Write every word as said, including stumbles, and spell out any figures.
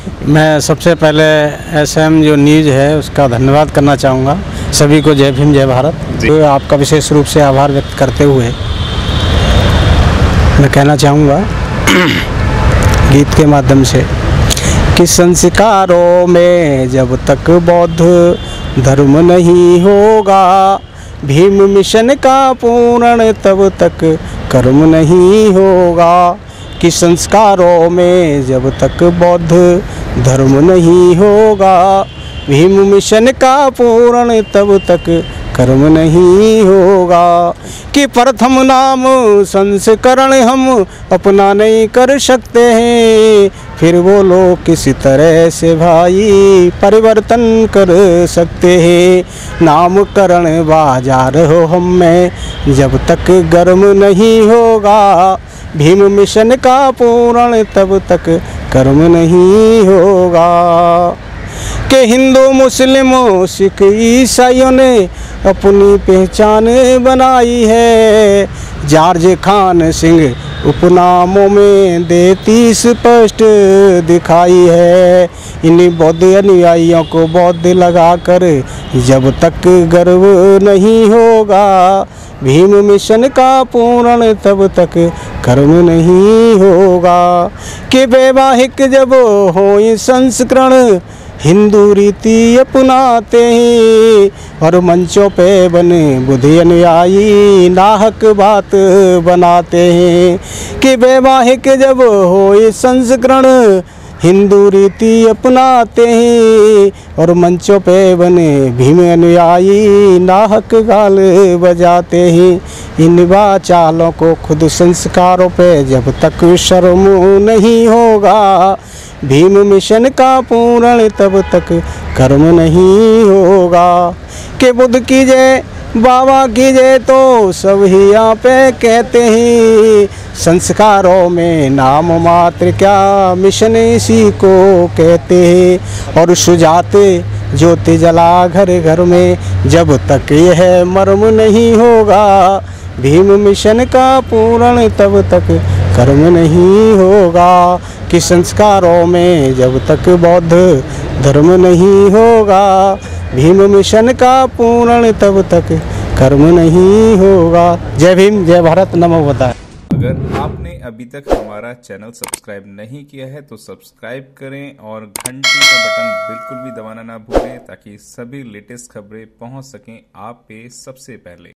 मैं सबसे पहले एस एम जो न्यूज़ है उसका धन्यवाद करना चाहूँगा। सभी को जय भीम जय भारत। तो आपका विशेष रूप से आभार व्यक्त करते हुए मैं कहना चाहूँगा गीत के माध्यम से कि संस्कारों में जब तक बौद्ध धर्म नहीं होगा, भीम मिशन का पूर्ण तब तक कर्म नहीं होगा। कि संस्कारों में जब तक बौद्ध धर्म नहीं होगा, भीम मिशन का पूर्ण तब तक कर्म नहीं होगा। कि प्रथम नाम संस्करण हम अपना नहीं कर सकते हैं, फिर वो लोग किसी तरह से भाई परिवर्तन कर सकते हैं। नामकरण बाजार हो हम में जब तक गर्म नहीं होगा, भीम मिशन का पूर्ण तब तक कर्म नहीं होगा। कि हिंदू मुस्लिम सिख ईसाइयों ने अपनी पहचान बनाई है, जॉर्ज खान सिंह उपनामों में देती स्पष्ट दिखाई है। इन बौद्ध अनुयायियों को बौद्ध लगाकर जब तक गर्व नहीं होगा, भीम मिशन का पूर्ण तब तक कर्म नहीं होगा। कि वैवाहिक जब हो संस्करण हिंदू रीति अपनाते हैं, और मंचों पे बने बुद्धि अनुयायी नाहक बात बनाते हैं। कि वैवाहिक जब हो संस्करण हिंदू रीति अपनाते हैं, और मंचों पे बने भीम अनुयायी नाहक गाल बजाते हैं। इन वाचालों को खुद संस्कारों पे जब तक शर्म नहीं होगा, भीम मिशन का पूर्ण तब तक कर्म नहीं होगा। कि बुद्ध की जय बाबा की जय तो सब ही यहाँ पे कहते हैं, संस्कारों में नाम मात्र क्या मिशन इसी को कहते हैं। और सुजाते ज्योति जला घर घर में जब तक यह मर्म नहीं होगा, भीम मिशन का पूर्ण तब तक कर्म नहीं होगा। कि संस्कारों में जब तक बौद्ध धर्म नहीं होगा, भीम मिशन का पूर्ण तब तक कर्म नहीं होगा। जय भीम जय भारत नमो बुद्धाय। अगर आपने अभी तक हमारा चैनल सब्सक्राइब नहीं किया है तो सब्सक्राइब करें और घंटी का बटन बिल्कुल भी दबाना ना भूलें, ताकि सभी लेटेस्ट खबरें पहुंच सकें आप पे सबसे पहले।